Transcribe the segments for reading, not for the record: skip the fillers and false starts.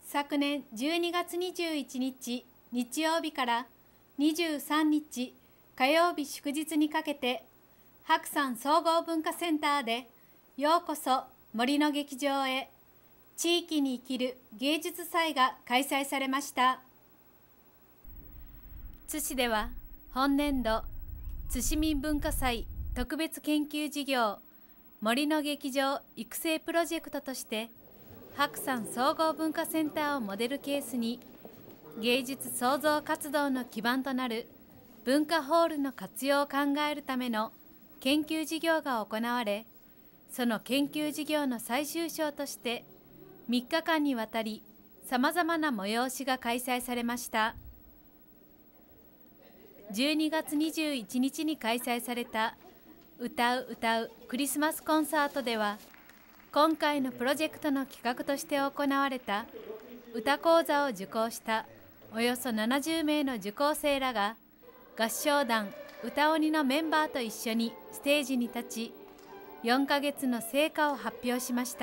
昨年12月21日日曜日から23日火曜日祝日にかけて、白山総合文化センターでようこそ森の劇場へ、地域に生きる芸術祭が開催されました。津市では本年度津市民文化祭特別研究事業森の劇場育成プロジェクトとして、白山総合文化センターをモデルケースに芸術創造活動の基盤となる文化ホールの活用を考えるための研究事業が行われ、その研究事業の最終章として3日間にわたりさまざまな催しが開催されました。12月21日に開催された歌う歌うクリスマスコンサートでは、今回のプロジェクトの企画として行われた歌講座を受講したおよそ70名の受講生らが合唱団歌鬼のメンバーと一緒にステージに立ち、4ヶ月の成果を発表しました。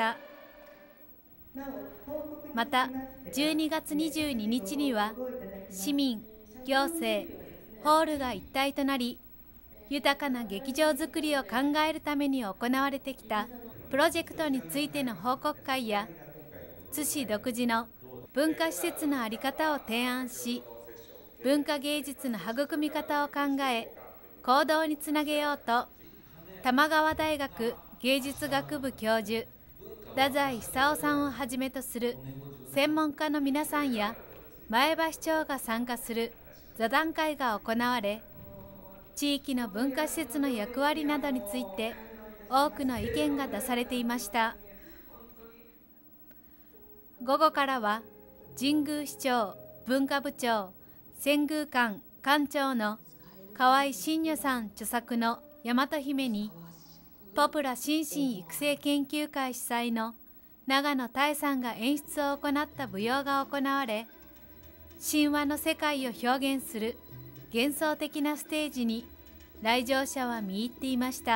また12月22日には市民、行政、ホールが一体となり、豊かな劇場づくりを考えるために行われてきたプロジェクトについての報告会や、津市独自の文化施設の在り方を提案し、文化芸術の育み方を考え、行動につなげようと、玉川大学芸術学部教授、太宰久夫さんをはじめとする専門家の皆さんや、前橋町が参加する座談会が行われ、地域の文化施設の役割などについて多くの意見が出されていました。午後からは神宮市長、文化部長、遷宮館館長の河合真如さん著作の大和姫に、ポプラ心身育成研究会主催の長野多恵さんが演出を行った舞踊が行われ、神話の世界を表現する幻想的なステージに来場者は見入っていました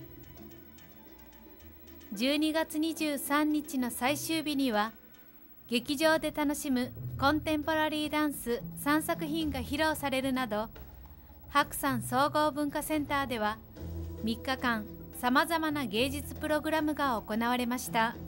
。12月23日の最終日には、劇場で楽しむコンテンポラリーダンス3作品が披露されるなど、白山総合文化センターでは3日間さまざまな芸術プログラムが行われました。